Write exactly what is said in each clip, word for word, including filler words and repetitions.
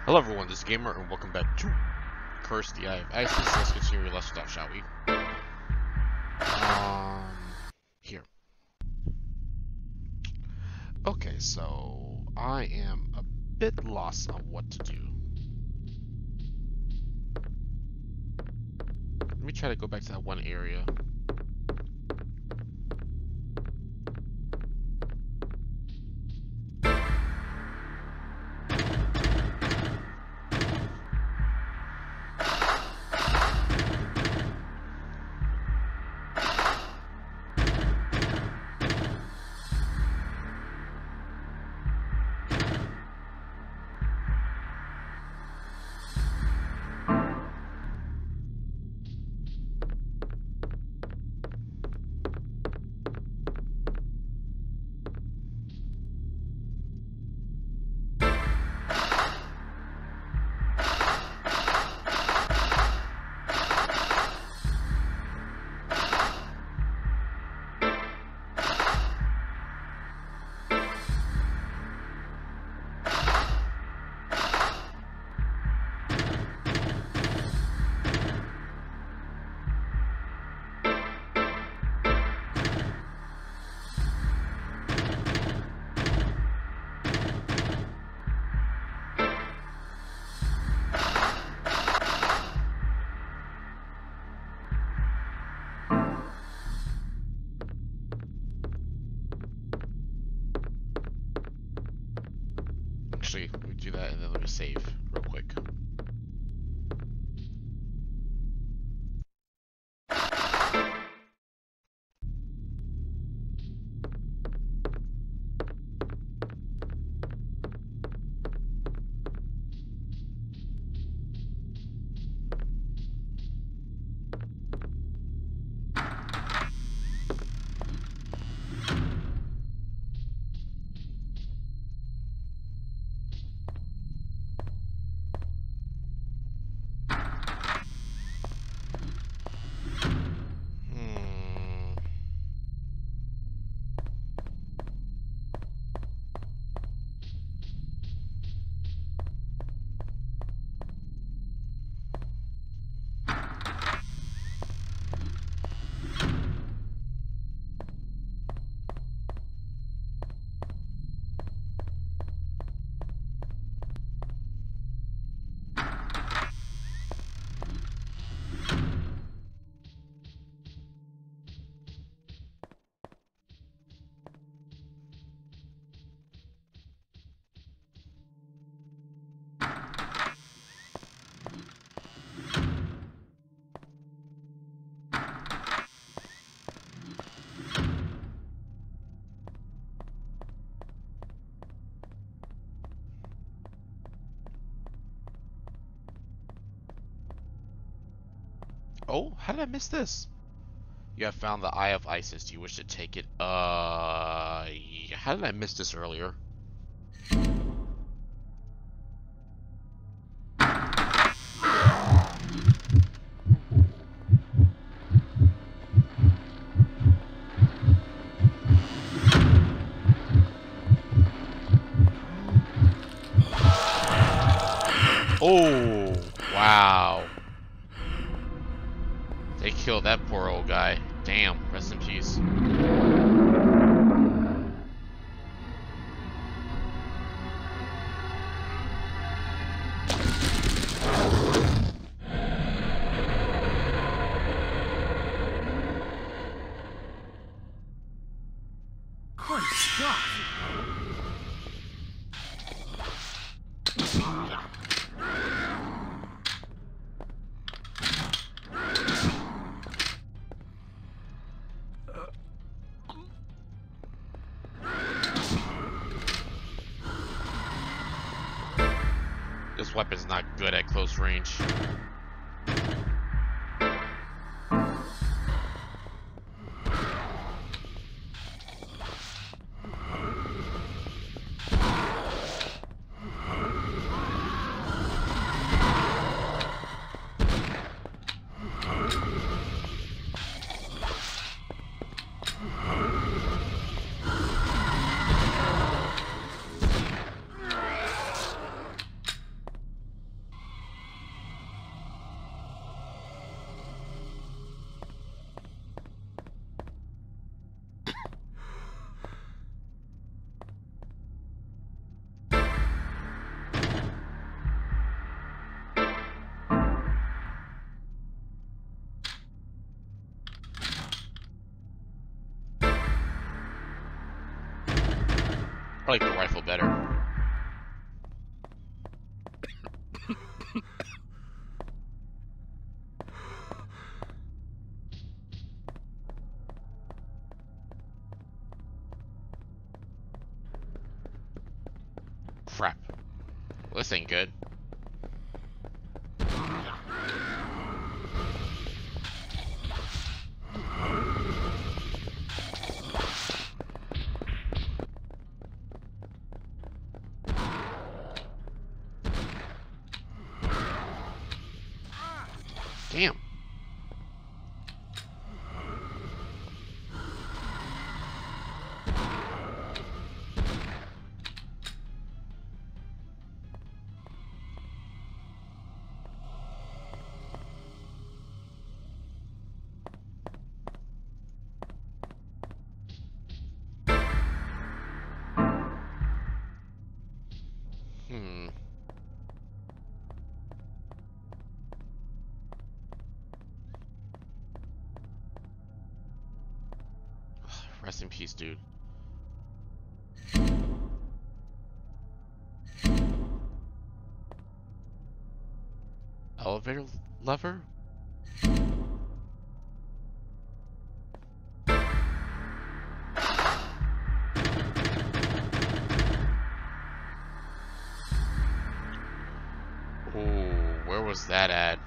Hello everyone, this is Gamer, and welcome back to Curse the Eye of Isis. Let's continue your lesson off, shall we? Um, here. Okay, so I am a bit lost on what to do. Let me try to go back to that one area. Actually, we do that and then let me save real quick. Oh, how did I miss this? You have found the Eye of Isis. Do you wish to take it? Uh, yeah. How did I miss this earlier? Oh, wow. They killed that poor old guy. Damn, rest in peace. Good stuff. This weapon's not good at close range. I like the rifle better. Crap. Well, this ain't good. Damn. Hmm. Rest in peace, dude. Elevator lever? Ooh, where was that at?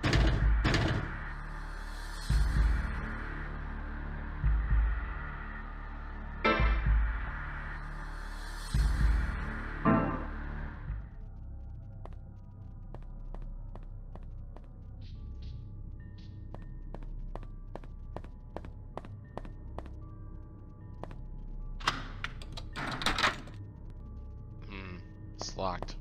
Hmm, it's locked.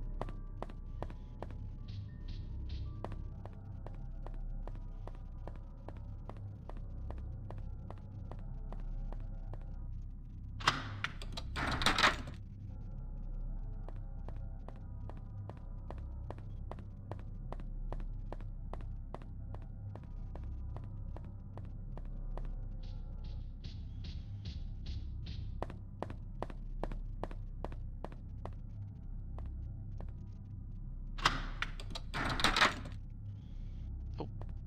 Oh.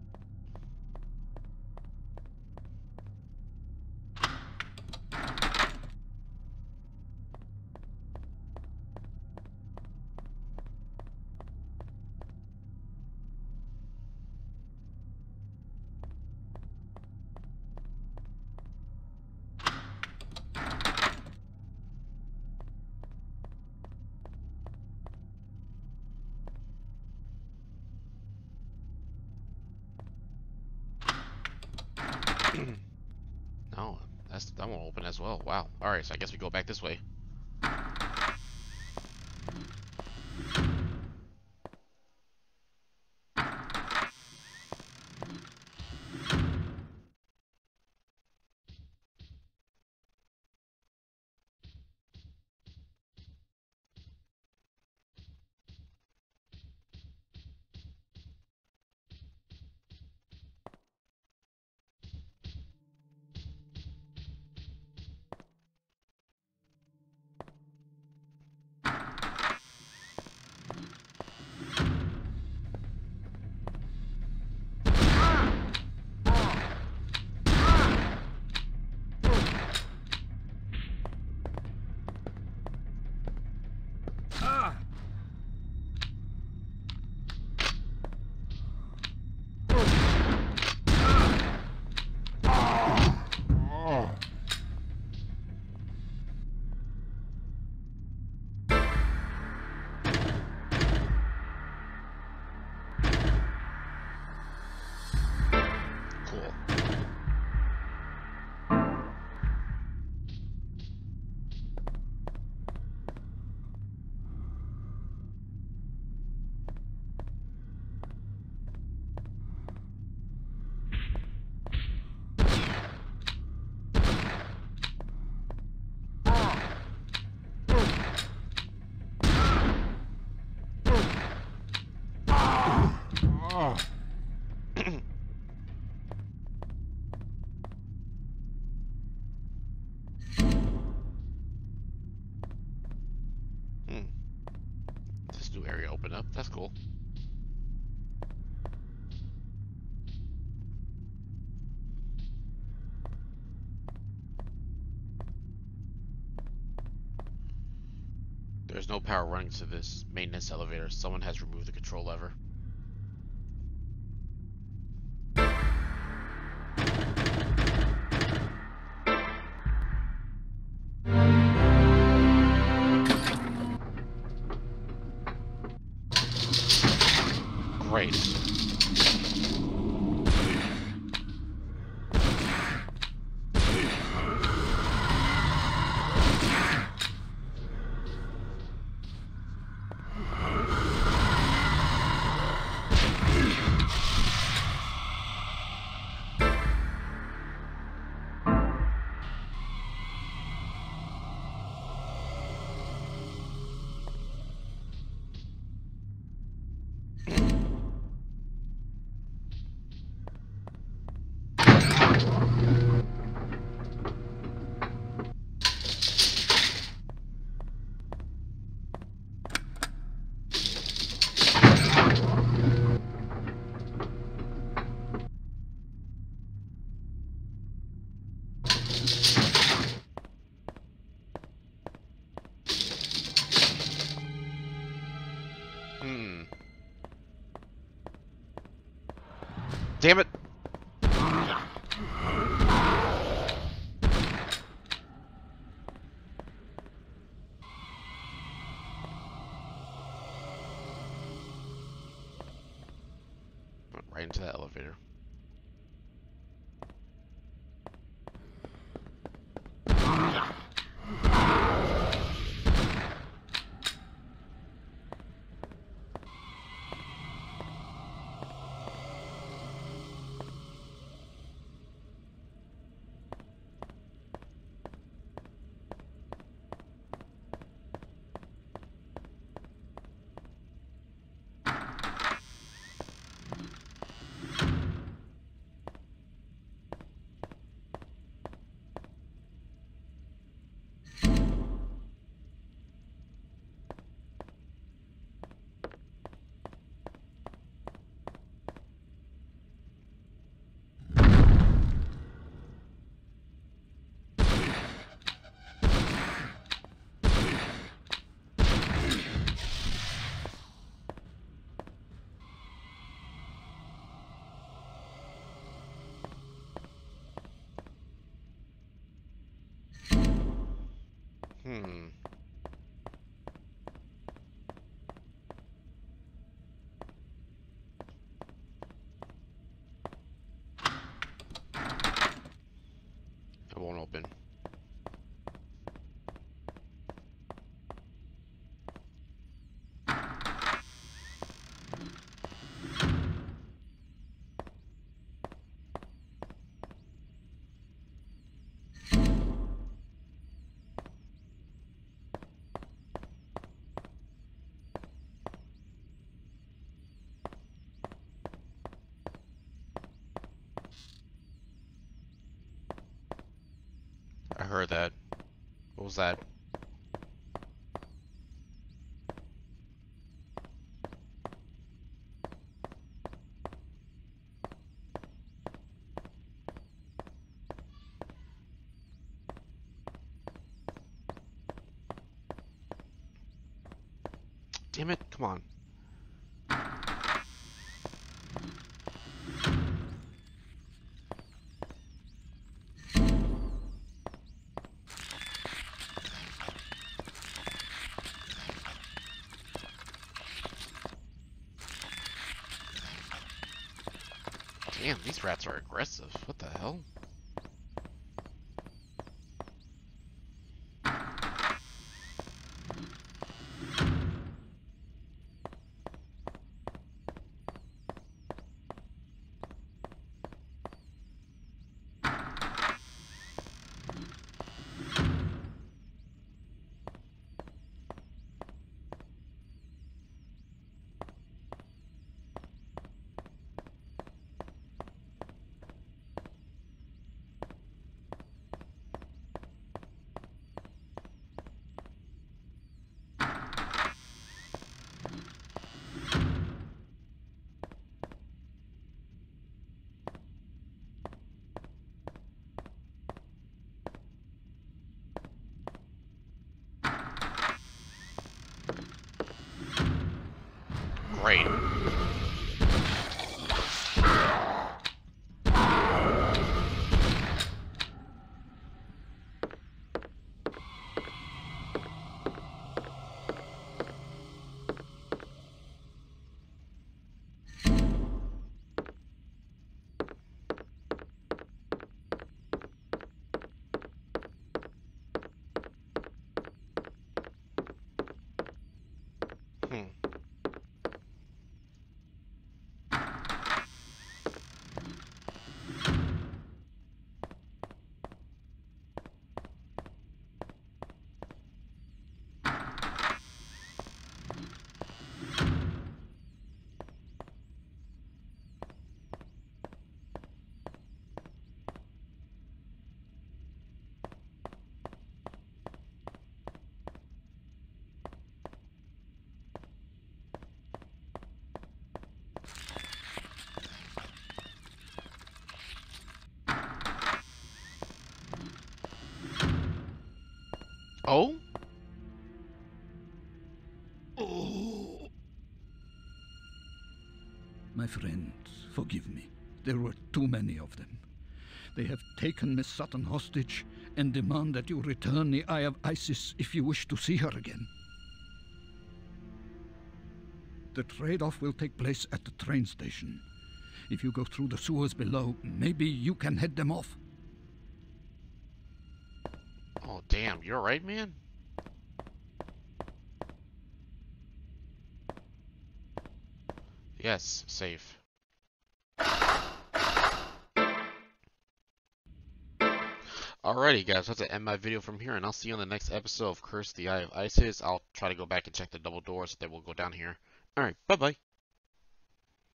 No, that's that won't open as well. Wow. All right, so I guess we go back this way. Cool. new area opened up. That's cool. There's no power running to this maintenance elevator. Someone has removed the control lever. Great. Hmm. Damn it! Went right into that elevator. Hmm. It won't open. I heard that. What was that? Damn it, come on. Damn, these rats are aggressive. What the hell? Great. Hmm. Oh? Oh. My friends, forgive me. There were too many of them. They have taken Miss Sutton hostage and demand that you return the Eye of Isis if you wish to see her again. The trade-off will take place at the train station. If you go through the sewers below, maybe you can head them off. Oh, damn. You're right, man? Yes, safe. Alrighty, guys, that's to end my video from here, and I'll see you on the next episode of Curse the Eye of Isis. I'll try to go back and check the double doors that will go down here. Alright, bye-bye.